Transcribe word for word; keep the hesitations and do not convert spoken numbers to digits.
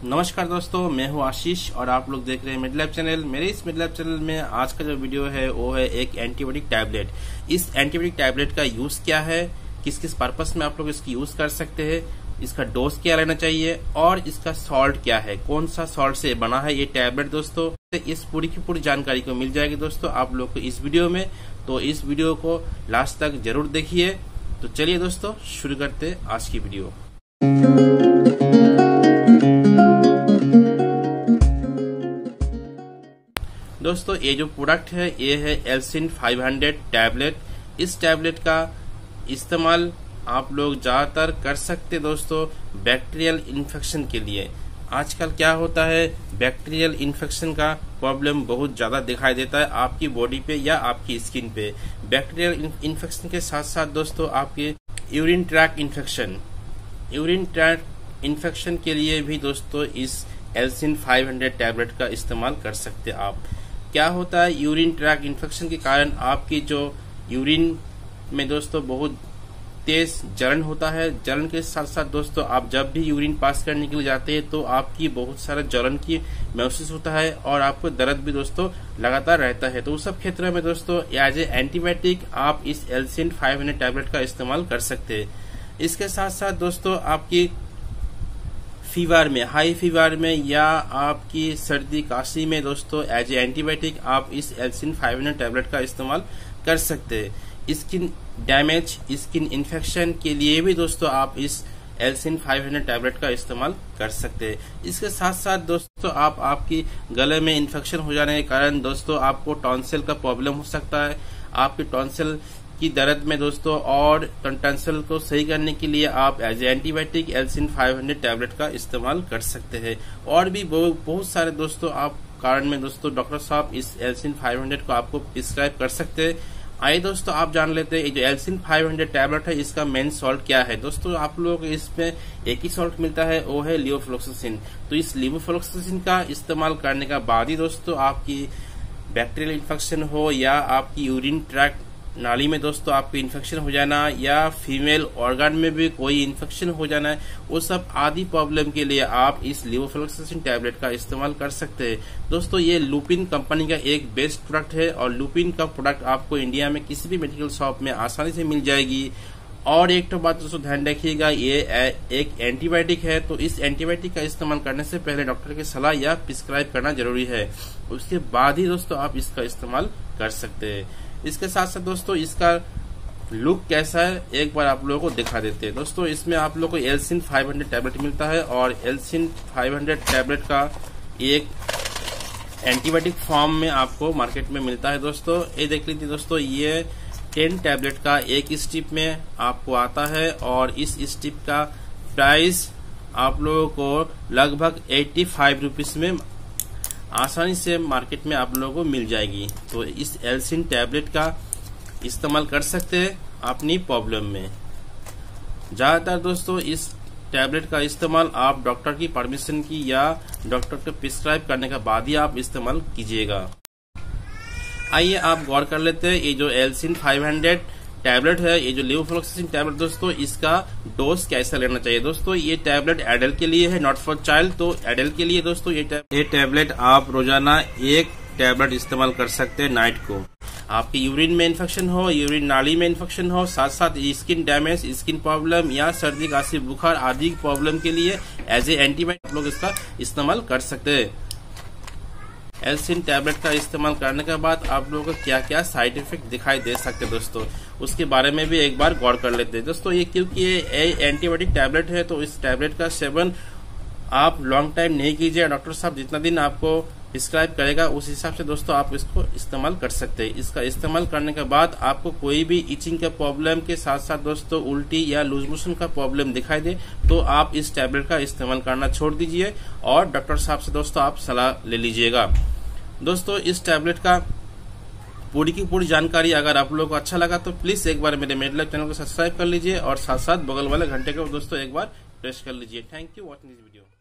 नमस्कार दोस्तों, मैं हूं आशीष और आप लोग देख रहे हैं मिड लैब चैनल। मेरे इस मिड लैब चैनल में आज का जो वीडियो है वो है एक एंटीबायोटिक टैबलेट। इस एंटीबायोटिक टैबलेट का यूज क्या है, किस किस पर्पस में आप लोग इसकी यूज कर सकते हैं, इसका डोज क्या लेना चाहिए और इसका सॉल्ट क्या है, कौन सा सॉल्ट से बना है ये टैबलेट दोस्तों। इस पूरी की पूरी जानकारी को मिल जाएगी दोस्तों आप लोग को इस वीडियो में, तो इस वीडियो को लास्ट तक जरूर देखिए। तो चलिए दोस्तों शुरू करते हैं आज की वीडियो। दोस्तों ये जो प्रोडक्ट है ये है एल्सिन फाइव हंड्रेड टैबलेट। इस टैबलेट का इस्तेमाल आप लोग ज्यादातर कर सकते दोस्तों बैक्टीरियल इन्फेक्शन के लिए। आजकल क्या होता है, बैक्टीरियल इन्फेक्शन का प्रॉब्लम बहुत ज्यादा दिखाई देता है आपकी बॉडी पे या आपकी स्किन पे। बैक्टीरियल इन्फेक्शन के साथ साथ दोस्तों आपके urine track infection urine track infection के लिए भी दोस्तों इस एल्सिन फाइव हंड्रेड टैबलेट का इस्तेमाल कर सकते आप। क्या होता है, यूरिन ट्रैक इन्फेक्शन के कारण आपकी जो यूरिन में दोस्तों बहुत तेज जलन होता है। जलन के साथ साथ दोस्तों आप जब भी यूरिन पास करने के लिए जाते हैं तो आपकी बहुत सारा जलन की महसूस होता है और आपको दर्द भी दोस्तों लगातार रहता है। तो उस सब क्षेत्रों में दोस्तों एज ए एंटीबायोटिक आप इस एल्सिन फाइव हंड्रेड टैबलेट का इस्तेमाल कर सकते हैं। इसके साथ साथ दोस्तों आपकी फीवर में, हाई फीवर में या आपकी सर्दी काशी में दोस्तों एज ए एंटीबायोटिक आप इस एल्सिन फाइव हंड्रेड टैबलेट का इस्तेमाल कर सकते हैं। स्किन डैमेज, स्किन इन्फेक्शन के लिए भी दोस्तों आप इस एल्सिन फाइव हंड्रेड टैबलेट का इस्तेमाल कर सकते हैं। इसके साथ साथ दोस्तों आप आपकी गले में इन्फेक्शन हो जाने के कारण दोस्तों आपको टॉन्सिल का प्रॉब्लम हो सकता है। आपकी टॉन्सिल की दर्द में दोस्तों और टॉन्सिल को सही करने के लिए आप as a antibiotic Elcin five hundred tablet का इस्तेमाल कर सकते हैं। और भी बहुत सारे दोस्तों आप कारण में दोस्तों डॉक्टर साहब इस एल्सिन फाइव हंड्रेड को आपको प्रिस्क्राइब कर सकते हैं। आइए दोस्तों आप जान लेते हैं जो एल्सिन फाइव हंड्रेड टैबलेट है इसका मेन सॉल्ट क्या है। दोस्तों आप लोगों को इसमें एक ही सॉल्ट मिलता है, वो है लिवोफ्लोक्सासिन। तो इस लिवोफ्लोक्सासिन का इस्तेमाल करने का बाद ही दोस्तों आपकी बैक्टीरियल इन्फेक्शन हो या आपकी यूरिन ट्रैक नाली में दोस्तों आपको इन्फेक्शन हो जाना या फीमेल ऑर्गन में भी कोई इन्फेक्शन हो जाना है, वो सब आदि प्रॉब्लम के लिए आप इस लिवोफ्लोक्सासिन टैबलेट का इस्तेमाल कर सकते हैं। दोस्तों ये लुपिन कंपनी का एक बेस्ट प्रोडक्ट है और लुपिन का प्रोडक्ट आपको इंडिया में किसी भी मेडिकल शॉप में आसानी से मिल जाएगी। और एक तो बात दोस्तों ध्यान रखिएगा, ये एक एंटीबायोटिक है तो इस एंटीबायोटिक का इस्तेमाल करने से पहले डॉक्टर की सलाह या प्रिस्क्राइब करना जरूरी है, उसके बाद ही दोस्तों आप इसका इस्तेमाल कर सकते हैं। इसके साथ साथ दोस्तों इसका लुक कैसा है एक बार आप लोगों को दिखा देते हैं। दोस्तों इसमें आप लोगों को एल्सिन फाइव हंड्रेड टैबलेट मिलता है और एल्सिन फाइव हंड्रेड टैबलेट का एक एंटीबायोटिक फॉर्म में आपको मार्केट में मिलता है। दोस्तों ये देख लीजिए दोस्तों, ये टेन टैबलेट का एक स्ट्रिप में आपको आता है और इस स्ट्रिप का प्राइस आप लोगों को लगभग एट्टी फाइव रुपीज में आसानी से मार्केट में आप लोगों को मिल जाएगी। तो इस एल्सिन टैबलेट का इस्तेमाल कर सकते हैं अपनी प्रॉब्लम में। ज्यादातर दोस्तों इस टैबलेट का इस्तेमाल आप डॉक्टर की परमिशन की या डॉक्टर को प्रिस्क्राइब करने के बाद ही आप इस्तेमाल कीजिएगा। आइए आप गौर कर लेते हैं, ये जो एल्सिन फाइव हंड्रेड टैबलेट है, ये जो लिवोफ्लोक्सासिन टैबलेट दोस्तों इसका डोज कैसा लेना चाहिए। दोस्तों ये टैबलेट एडल्ट के लिए है, नॉट फॉर चाइल्ड। तो एडल्ट के लिए दोस्तों ये टैबलेट, ये टैबलेट आप रोजाना एक टैबलेट इस्तेमाल कर सकते हैं नाइट को। आपकी यूरिन में इन्फेक्शन हो, यूरिन नाली में इन्फेक्शन हो, साथ साथ स्किन डैमेज, स्किन प्रॉब्लम या सर्दी खांसी बुखार आदि प्रॉब्लम के लिए एज ए एंटीबायोटिक आप लोग इसका इस्तेमाल कर सकते हैं। एल्सिन टैबलेट का इस्तेमाल करने के बाद आप लोगों को क्या क्या साइड इफेक्ट दिखाई दे सकते हैं दोस्तों, उसके बारे में भी एक बार गौर कर लेते हैं। दोस्तों ये क्योंकि ये एंटीबायोटिक टैबलेट है तो इस टैबलेट का सेवन आप लॉन्ग टाइम नहीं कीजिए। डॉक्टर साहब जितना दिन आपको प्रिस्क्राइब करेगा उस हिसाब से दोस्तों आप इसको इस्तेमाल कर सकते हैं। इसका इस्तेमाल करने के बाद आपको कोई भी इचिंग का प्रॉब्लम के साथ साथ दोस्तों उल्टी या लूज मोशन का प्रॉब्लम दिखाई दे तो आप इस टैबलेट का इस्तेमाल करना छोड़ दीजिए और डॉक्टर साहब से दोस्तों आप सलाह ले लीजिएगा। दोस्तों इस टैबलेट का पूरी की पूरी जानकारी अगर आप लोगों को अच्छा लगा तो प्लीज एक बार मेरे मेड लैब चैनल को सब्सक्राइब कर लीजिए और साथ साथ बगल वाले घंटे को दोस्तों एक बार प्रेस कर लीजिए। Thank you watching this video.